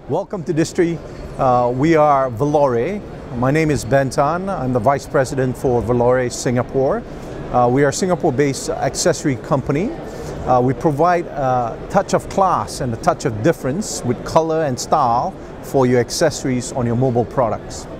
Welcome to DISTREE. We are VALORE. My name is Ben Tan. I'm the Vice President for VALORE Singapore. We are a Singapore-based accessory company. We provide a touch of class and a touch of difference with color and style for your accessories on your mobile products.